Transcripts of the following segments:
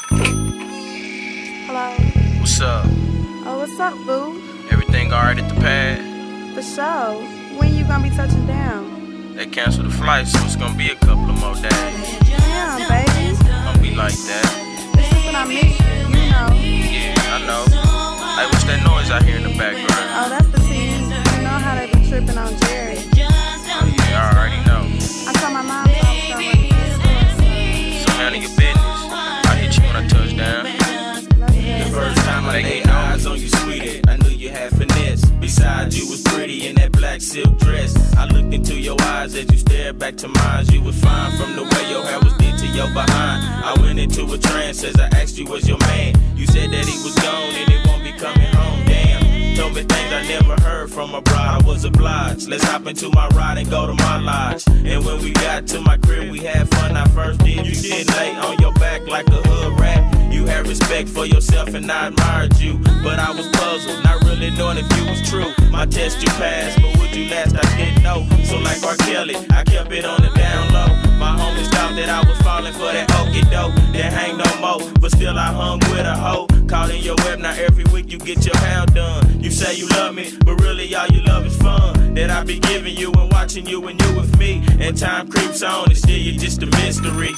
Hello. What's up? Oh, what's up, boo? Everything alright at the pad? For sure. When you gonna be touching down? They canceled the flight, so it's gonna be a couple of more days. Damn, baby. Gonna be like that. This is what I miss you, you know. Yeah, I know. Hey, what's that noise out here in the background? Oh, that's the team. You know how they be tripping on Jerry. Oh yeah, I already know. I told my mom so I was gonna work in the store. So handle your business. I hit you when I touch down. The first time I laid eyes on you, sweetie, I knew you had finesse. Besides, you was pretty in that black silk dress. I looked into your eyes as you stared back to mine. You was fine from the way your hair was did to your behind. I went into a trance as I asked you, was your man? You said that he was gone and he won't be coming home. Damn, told me things I never heard from a bride. I was obliged. Let's hop into my ride and go to my lodge. And when we got to my crib, we had fun. I first did. You did lay on your back like a hood rat. You had respect for yourself and I admired you. But I was puzzled, not really knowing if you was true. My test you passed, but would you last? I didn't know. So like R. Kelly, I kept it on the down low. My homies thought that I was falling for that okey doke. That ain't no more, but still I hung with a hoe. Caught in your web, now every week you get your hair done. You say you love me, but really all you love is fun. That I be giving you and watching you and you with me. And time creeps on and still you're just a mystery.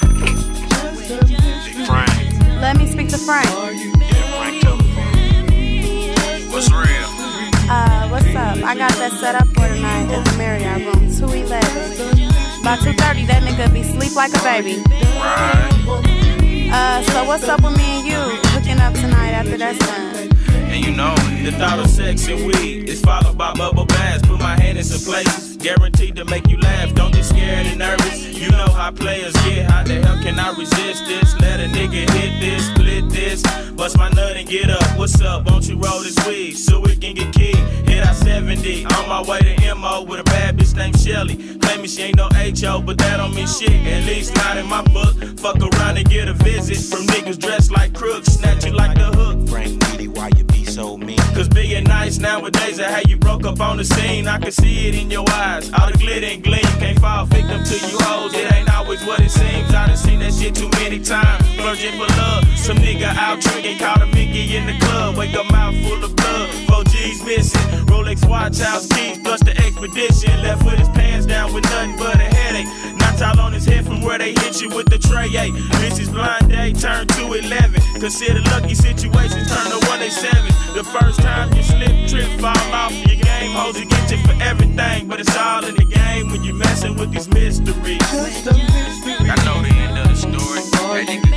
Big Frank. Let me speak to Frank. Yeah, Frank, tell me. What's real? What's up? I got that set up for tonight at the Marriott room, 211. By 2:30, that nigga be sleep like a baby. Right. So what's up with me and you hooking up tonight after that's done? And you know it. The thought of sex and weed is followed by bubble baths. Put my hand in some places, guaranteed to make you laugh. Don't get scared and nervous. You know how players get. How the hell can I resist this? Let a nigga hit this, split this, bust my nut and get up. What's up? Won't you roll this weed so we can get keyed? Hit I 70 on my way to MO with a bad bitch named Shelly. Claiming she ain't no HO, but that don't mean shit. At least not in my book. Fuck around and get a visit from niggas dressed like crooks, snatch you like the hook. Frank, Nitty, why you be so mean? Cause being nice nowadays is how you broke up on the scene. I can see it in your eyes, all the glitter and gleam. Can't fall victim to you hoes, it ain't always what it seems. I done seen that shit too many times, virgin for love. Some nigga out drinking, caught a Mickey in the club. Wake up mouth full of blood, 4 G's missing. Rolex watch, house keys, plus the expedition. Left with his pants down with nothing but a headache. Knocked out on his head from where they hit you with the tray. Bitch's blind day turned to 11. Consider lucky situations turn to 187. The first time you slip, trip, fall off your game, hoes to get you for everything. But it's all in the game when you messing with these mysteries. I know the end of the story. That nigga